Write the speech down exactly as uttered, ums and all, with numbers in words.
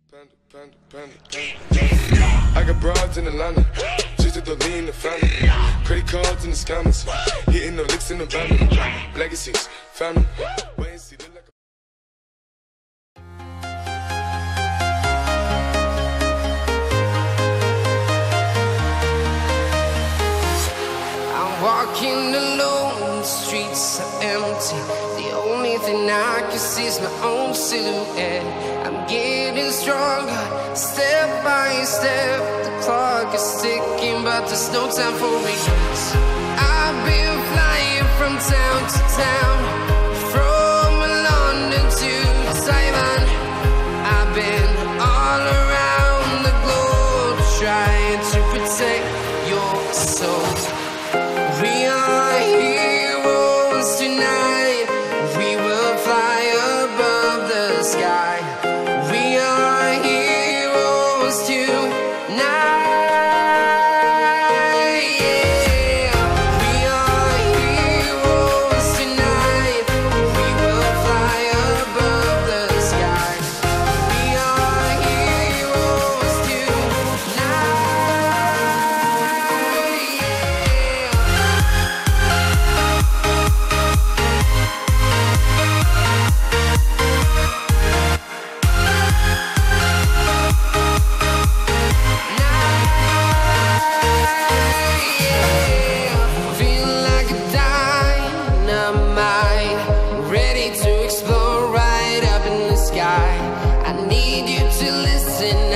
Panda, panda, panda, panda. I got broads in Atlanta, just to lean the family. Credit cards in the scammers, hitting the licks in the van. Legacies, family. Wait and see, look like I'm walking alone, the streets are empty. The only thing I can see is my own silhouette. I'm getting stronger, step by step. The clock is ticking, but there's no time for regrets. I've been flying from town to town, from London to Taiwan. I've been all around the globe, trying to protect your soul. We are heroes tonight. We will fly above the sky. We are heroes tonight. Yeah. We are heroes tonight. We will fly above the sky. We are heroes tonight. Yeah. Feel like a dynamite, ready to explode right up in the sky. I need you to listen